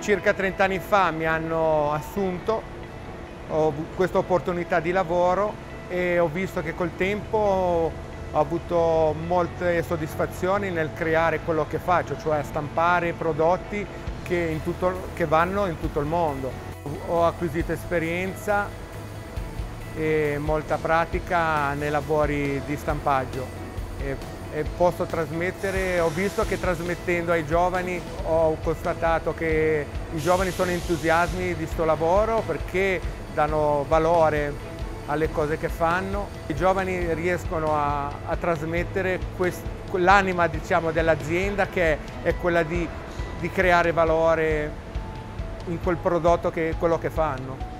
circa 30 anni fa mi hanno assunto, ho questa opportunità di lavoro e ho visto che col tempo ho avuto molte soddisfazioni nel creare quello che faccio, cioè stampare prodotti che vanno in tutto il mondo. Ho acquisito esperienza e molta pratica nei lavori di stampaggio e posso trasmettere, ho visto che trasmettendo ai giovani ho constatato che i giovani sono entusiasmi di sto lavoro perché danno valore alle cose che fanno. I giovani riescono a trasmettere l'anima, diciamo, dell'azienda, che è quella di creare valore in quel prodotto, quello che fanno.